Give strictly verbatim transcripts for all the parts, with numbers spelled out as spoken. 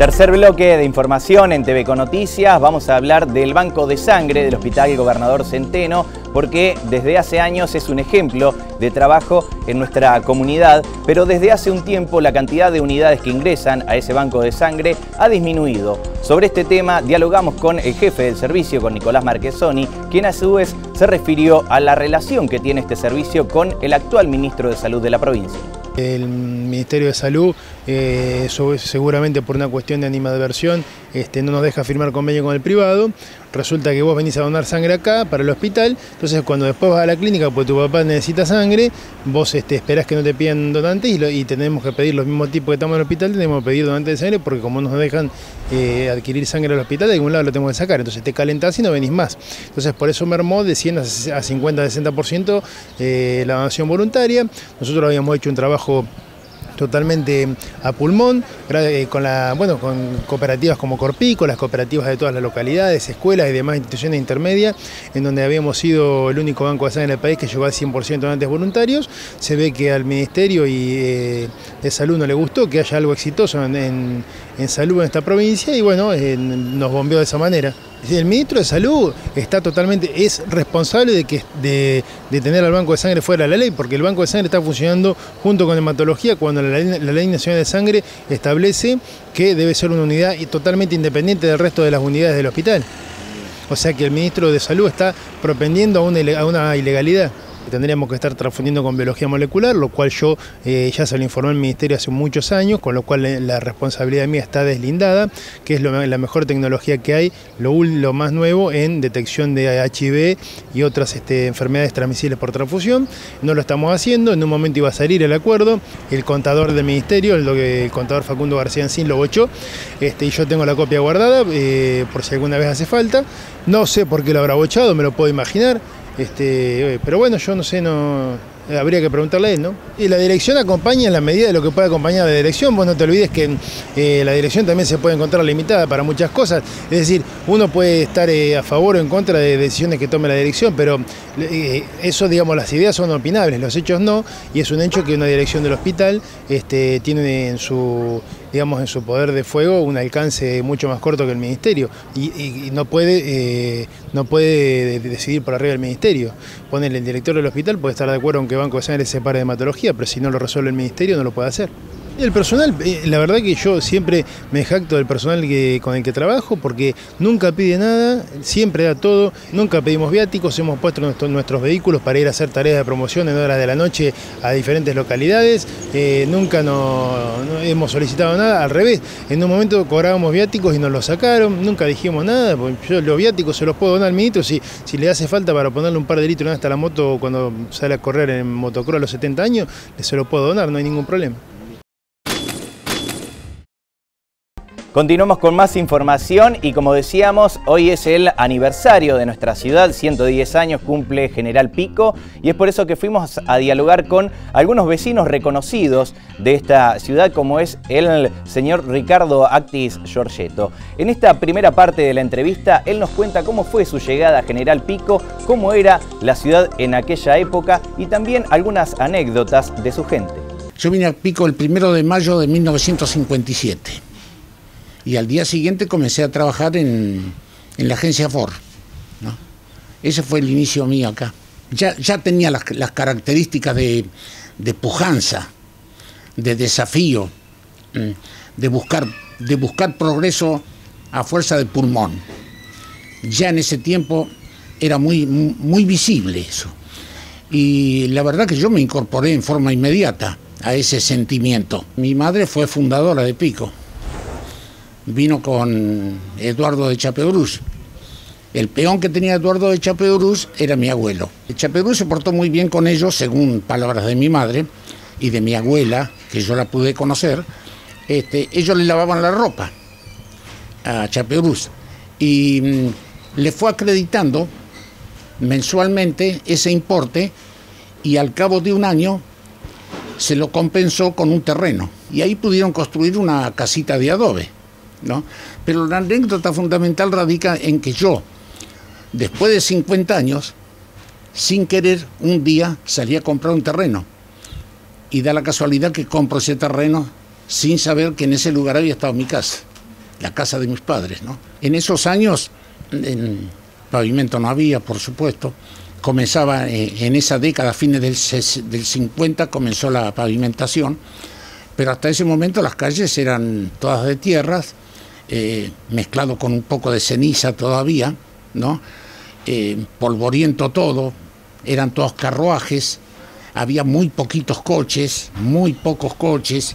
Tercer bloque de información en T V con Noticias. Vamos a hablar del banco de sangre del Hospital Gobernador Centeno, porque desde hace años es un ejemplo de trabajo en nuestra comunidad, pero desde hace un tiempo la cantidad de unidades que ingresan a ese banco de sangre ha disminuido. Sobre este tema dialogamos con el jefe del servicio, con Nicolás Marchesoni, quien a su vez se refirió a la relación que tiene este servicio con el actual ministro de Salud de la provincia. El Ministerio de Salud, eh, seguramente por una cuestión de animadversión, este, no nos deja firmar convenio con el privado. Resulta que vos venís a donar sangre acá para el hospital, entonces cuando después vas a la clínica porque tu papá necesita sangre, vos este, esperás que no te pidan donantes y, lo, y tenemos que pedir los mismos tipos que estamos en el hospital, tenemos que pedir donantes de sangre porque como nos dejan eh, adquirir sangre al hospital, de algún lado lo tenemos que sacar, entonces te calentás y no venís más. Entonces por eso mermó de cien a cincuenta a sesenta por ciento eh, la donación voluntaria. Nosotros habíamos hecho un trabajo totalmente a pulmón, con, la, bueno, con cooperativas como Corpico, las cooperativas de todas las localidades, escuelas y demás instituciones intermedias, en donde habíamos sido el único banco de sangre en el país que llegó al cien por ciento de donantes voluntarios. Se ve que al Ministerio y, eh, de Salud no le gustó que haya algo exitoso en, en, en salud en esta provincia y bueno, eh, nos bombeó de esa manera. El ministro de Salud está totalmente, es responsable de, que, de, de tener al banco de sangre fuera de la ley, porque el banco de sangre está funcionando junto con hematología cuando la ley, la ley nacional de sangre establece que debe ser una unidad totalmente independiente del resto de las unidades del hospital. O sea que el ministro de Salud está propendiendo a una, a una ilegalidad. Tendríamos que estar transfundiendo con biología molecular, lo cual yo eh, ya se lo informé al Ministerio hace muchos años, con lo cual la responsabilidad mía está deslindada, que es lo, la mejor tecnología que hay, lo, lo más nuevo en detección de H I V y otras este, enfermedades transmisibles por transfusión. No lo estamos haciendo, en un momento iba a salir el acuerdo, el contador del Ministerio, el, el contador Facundo García Encín lo bochó, este, y yo tengo la copia guardada, eh, por si alguna vez hace falta. No sé por qué lo habrá bochado, me lo puedo imaginar. Este, pero bueno, yo no sé, no habría que preguntarle a él, ¿no? Y la dirección acompaña en la medida de lo que puede acompañar la dirección. Vos no te olvides que eh, la dirección también se puede encontrar limitada para muchas cosas. Es decir, uno puede estar eh, a favor o en contra de decisiones que tome la dirección, pero eh, eso, digamos, las ideas son opinables, los hechos no, y es un hecho que una dirección del hospital este, tiene en su, digamos, en su poder de fuego un alcance mucho más corto que el Ministerio y, y, y no puede eh, no puede decidir por arriba del Ministerio. Ponerle el director del hospital puede estar de acuerdo en que Banco de Sangre se separe de hematología, pero si no lo resuelve el Ministerio no lo puede hacer. El personal, la verdad que yo siempre me jacto del personal que, con el que trabajo porque nunca pide nada, siempre da todo, nunca pedimos viáticos, hemos puesto nuestro, nuestros vehículos para ir a hacer tareas de promoción en horas de la noche a diferentes localidades, eh, nunca no, no hemos solicitado nada, al revés, en un momento cobrábamos viáticos y nos los sacaron, nunca dijimos nada, porque yo los viáticos se los puedo donar al ministro si, si le hace falta para ponerle un par de litros hasta la moto cuando sale a correr en motocross a los setenta años, se lo puedo donar, no hay ningún problema. Continuamos con más información y como decíamos, hoy es el aniversario de nuestra ciudad, ciento diez años cumple General Pico y es por eso que fuimos a dialogar con algunos vecinos reconocidos de esta ciudad como es el señor Ricardo Actis Giorgetto. En esta primera parte de la entrevista, él nos cuenta cómo fue su llegada a General Pico, cómo era la ciudad en aquella época y también algunas anécdotas de su gente. Yo vine a Pico el primero de mayo de mil novecientos cincuenta y siete. Y al día siguiente comencé a trabajar en, en la agencia Ford, ¿no? Ese fue el inicio mío acá. Ya, ya tenía las, las características de, de pujanza, de desafío, de buscar, de buscar progreso a fuerza de pulmón. Ya en ese tiempo era muy, muy visible eso. Y la verdad que yo me incorporé en forma inmediata a ese sentimiento. Mi madre fue fundadora de Pico. Vino con Eduardo de Chapeauroux. El peón que tenía Eduardo de Chapeauroux era mi abuelo. Chapeauroux se portó muy bien con ellos, según palabras de mi madre y de mi abuela, que yo la pude conocer. Este, ellos le lavaban la ropa a Chapeauroux y mmm, le fue acreditando mensualmente ese importe y al cabo de un año se lo compensó con un terreno. Y ahí pudieron construir una casita de adobe, ¿no? Pero la anécdota fundamental radica en que yo, después de cincuenta años, sin querer, un día salí a comprar un terreno. Y da la casualidad que compro ese terreno sin saber que en ese lugar había estado mi casa. la casa de mis padres, ¿no? En esos años, en pavimento no había, por supuesto. Comenzaba eh, en esa década, fines del, del cincuenta, comenzó la pavimentación, pero hasta ese momento las calles eran todas de tierras, eh, mezclado con un poco de ceniza todavía, ¿no? Eh, polvoriento todo, eran todos carruajes, había muy poquitos coches, muy pocos coches.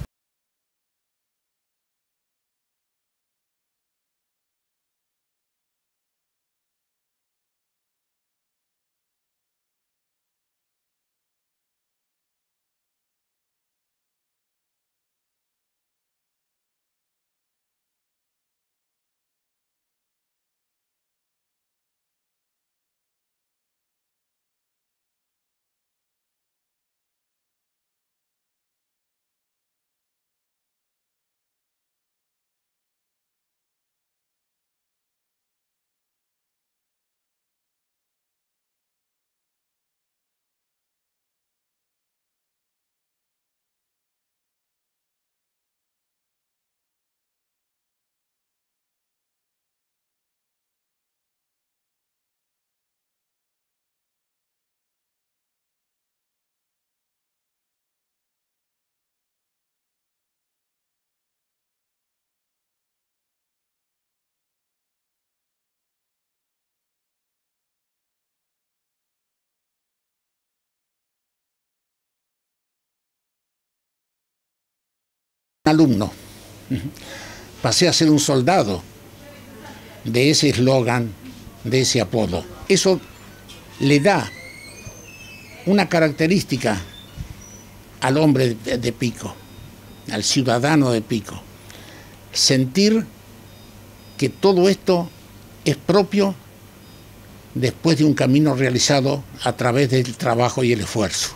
Alumno, pasé a ser un soldado de ese eslogan, de ese apodo. Eso le da una característica al hombre de, de Pico, al ciudadano de Pico. Sentir que todo esto es propio después de un camino realizado a través del trabajo y el esfuerzo.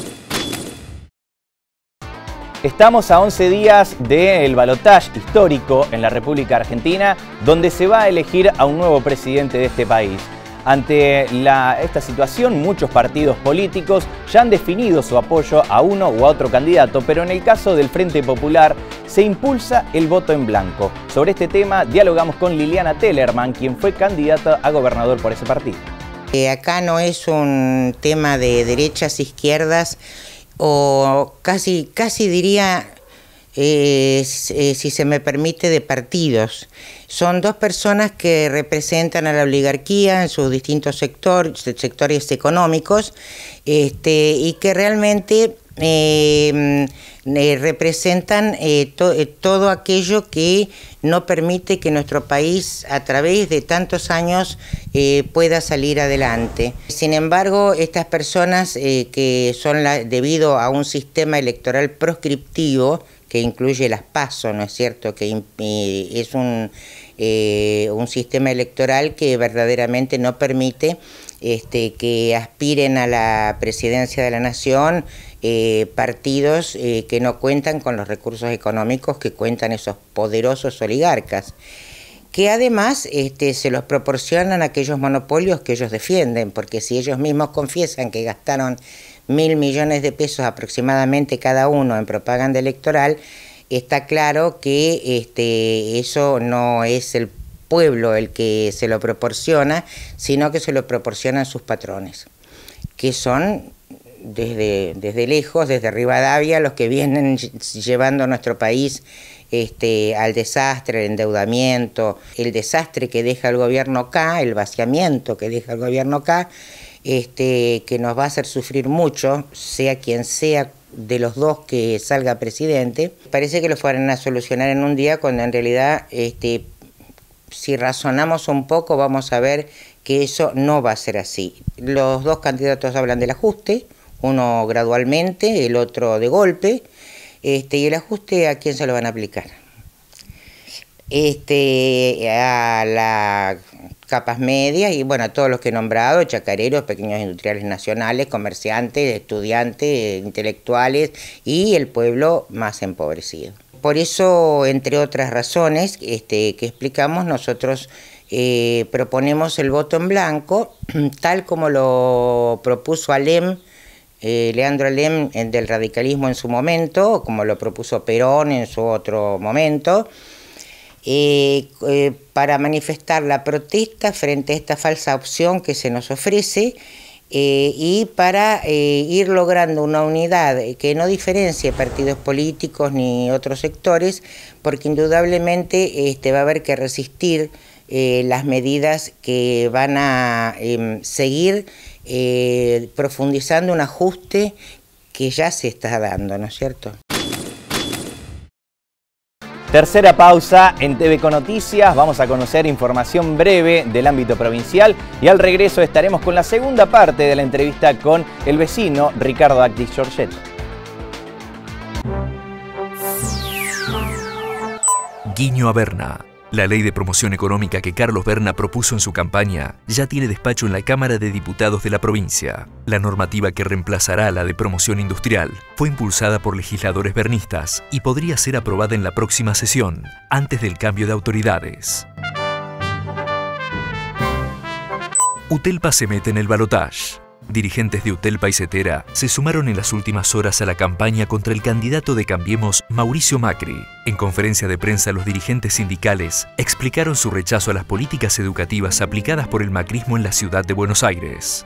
Estamos a once días del balotaje histórico en la República Argentina, donde se va a elegir a un nuevo presidente de este país. Ante la, esta situación, muchos partidos políticos ya han definido su apoyo a uno u a otro candidato, pero en el caso del Frente Popular se impulsa el voto en blanco. Sobre este tema dialogamos con Liliana Tellerman, quien fue candidata a gobernador por ese partido. Eh, acá no es un tema de derechas, izquierdas, o casi, casi diría, eh, eh, si se me permite, de partidos. Son dos personas que representan a la oligarquía en sus distintos sector, sectores económicos, este, y que realmente eh, eh, representan eh, to, eh, todo aquello que no permite que nuestro país, a través de tantos años, eh, pueda salir adelante. Sin embargo, estas personas eh, que son la, debido a un sistema electoral proscriptivo, que incluye las PASO, ¿no es cierto?, que eh, es un, eh, un sistema electoral que verdaderamente no permite este, que aspiren a la presidencia de la Nación eh, partidos eh, que no cuentan con los recursos económicos que cuentan esos poderosos oligarcas, que además este, se los proporcionan aquellos monopolios que ellos defienden, porque si ellos mismos confiesan que gastaron mil millones de pesos aproximadamente cada uno en propaganda electoral, está claro que este, eso no es el pueblo el que se lo proporciona, sino que se lo proporcionan sus patrones, que son desde, desde lejos, desde Rivadavia, los que vienen llevando a nuestro país este, al desastre, el endeudamiento, el desastre que deja el gobierno acá, el vaciamiento que deja el gobierno acá, Este, que nos va a hacer sufrir mucho, sea quien sea de los dos que salga presidente. Parece que lo fueran a solucionar en un día, cuando en realidad, este, si razonamos un poco, vamos a ver que eso no va a ser así. Los dos candidatos hablan del ajuste, uno gradualmente, el otro de golpe, este, y el ajuste, ¿a quién se lo van a aplicar? Este, a las capas medias y bueno, a todos los que he nombrado, chacareros, pequeños industriales nacionales, comerciantes, estudiantes, intelectuales y el pueblo más empobrecido. Por eso, entre otras razones este, que explicamos, nosotros eh, proponemos el voto en blanco, tal como lo propuso Alem, eh, Leandro Alem del radicalismo en su momento, como lo propuso Perón en su otro momento. eh, eh, para manifestar la protesta frente a esta falsa opción que se nos ofrece, eh, y para eh, ir logrando una unidad que no diferencie partidos políticos ni otros sectores, porque indudablemente este, va a haber que resistir eh, las medidas que van a eh, seguir eh, profundizando un ajuste que ya se está dando, ¿no es cierto? Tercera pausa en T V con Noticias, vamos a conocer información breve del ámbito provincial y al regreso estaremos con la segunda parte de la entrevista con el vecino Ricardo Actis Giorgetto. Guiño a Berna. La ley de promoción económica que Carlos Berna propuso en su campaña ya tiene despacho en la Cámara de Diputados de la provincia. La normativa que reemplazará a la de promoción industrial fue impulsada por legisladores bernistas y podría ser aprobada en la próxima sesión, antes del cambio de autoridades. Utelpa se mete en el balotaje. Dirigentes de Utelpa y Cetera se sumaron en las últimas horas a la campaña contra el candidato de Cambiemos, Mauricio Macri. En conferencia de prensa, los dirigentes sindicales explicaron su rechazo a las políticas educativas aplicadas por el macrismo en la ciudad de Buenos Aires.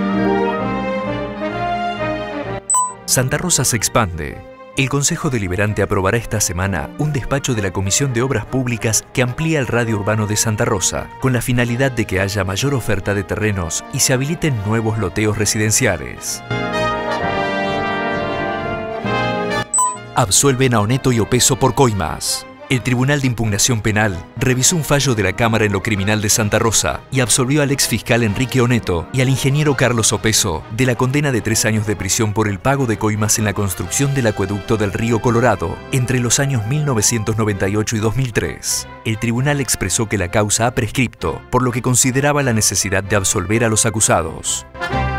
Santa Rosa se expande. El Consejo Deliberante aprobará esta semana un despacho de la Comisión de Obras Públicas que amplía el radio urbano de Santa Rosa, con la finalidad de que haya mayor oferta de terrenos y se habiliten nuevos loteos residenciales. Absuelven a Oneto y Opeso por coimas. El Tribunal de Impugnación Penal revisó un fallo de la Cámara en lo Criminal de Santa Rosa y absolvió al exfiscal Enrique Oneto y al ingeniero Carlos Opeso de la condena de tres años de prisión por el pago de coimas en la construcción del acueducto del Río Colorado entre los años mil novecientos noventa y ocho y dos mil tres. El tribunal expresó que la causa ha prescripto, por lo que consideraba la necesidad de absolver a los acusados.